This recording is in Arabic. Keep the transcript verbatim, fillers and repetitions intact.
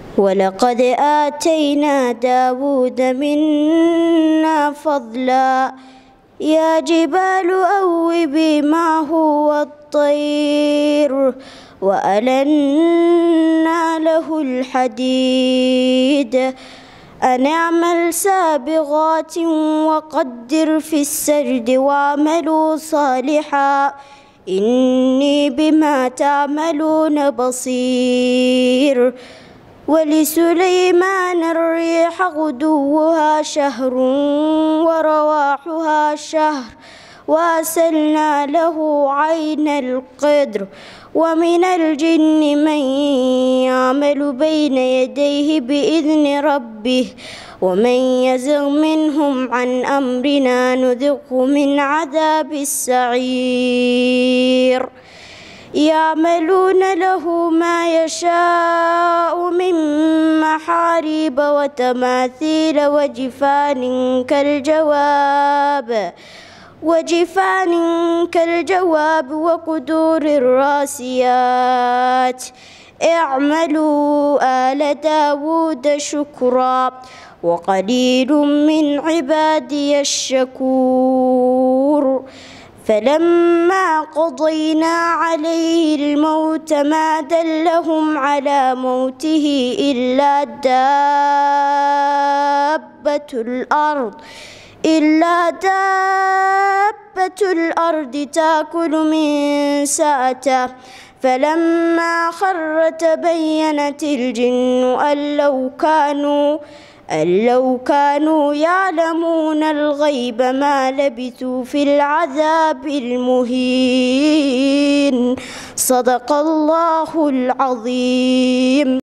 ولقد آتينا داود منا فضلا يا جبال أوبي معه والطير وألنا له الحديد أن اعمل سابغات وقدر في السرد واعملوا صالحا إني بما تعملون بصير. ولسليمان الريح غدوها شهر ورواحها شهر وأسلنا له عين القدر ومن الجن من يعمل بين يديه بإذن ربه ومن يزغ منهم عن أمرنا نذقه من عذاب السعير. يعملون له ما يشاء من محاريب وتماثيل وجفان كالجواب وجفان كالجواب وقدور الراسيات اعملوا آل داود شكرا وقليل من عبادي الشكور. فلما قضينا عليه الموت ما دلهم على موته إلا دابة الأرض إلا دابة الأرض تأكل من سأته فلما خر تبينت الجن أن لو كانوا أن لو كانوا يعلمون الغيب ما لبثوا في العذاب المهين. صدق الله العظيم.